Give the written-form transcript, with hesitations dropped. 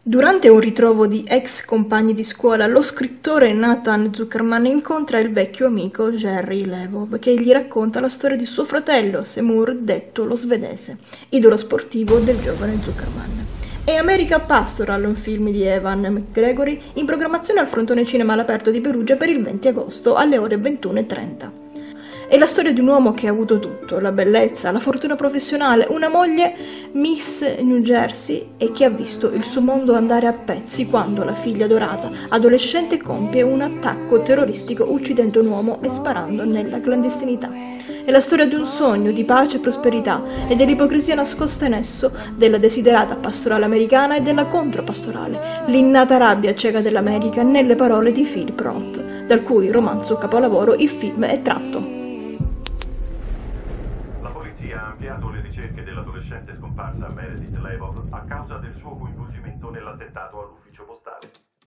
Durante un ritrovo di ex compagni di scuola, lo scrittore Nathan Zuckerman incontra il vecchio amico Jerry Levov, che gli racconta la storia di suo fratello Seymour, detto lo svedese, idolo sportivo del giovane Zuckerman. È America Pastoral, un film di Evan McGregory, in programmazione al Frontone Cinema all'Aperto di Perugia per il 20 agosto alle ore 21:30. È la storia di un uomo che ha avuto tutto, la bellezza, la fortuna professionale, una moglie Miss New Jersey e che ha visto il suo mondo andare a pezzi quando la figlia adorata, adolescente, compie un attacco terroristico uccidendo un uomo e sparando nella clandestinità. È la storia di un sogno di pace e prosperità e dell'ipocrisia nascosta in esso, della desiderata pastorale americana e della contropastorale, l'innata rabbia cieca dell'America nelle parole di Philip Roth, dal cui romanzo capolavoro il film è tratto. La polizia ha ampliato le ricerche dell'adolescente scomparsa Meredith Levov a causa del suo coinvolgimento nell'attentato all'ufficio postale.